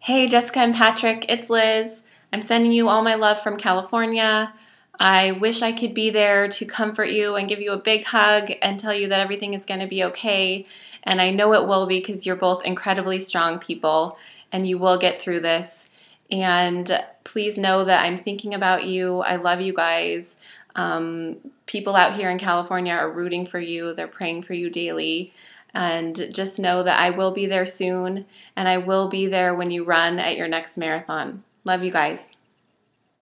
Hey Jessica and Patrick, it's Liz. I'm sending you all my love from California. I wish I could be there to comfort you and give you a big hug and tell you that everything is going to be okay. And I know it will be because you're both incredibly strong people and you will get through this. And please know that I'm thinking about you. I love you guys. People out here in California are rooting for you. They're praying for you daily. And just know that I will be there soon, and I will be there when you run at your next marathon. Love you guys.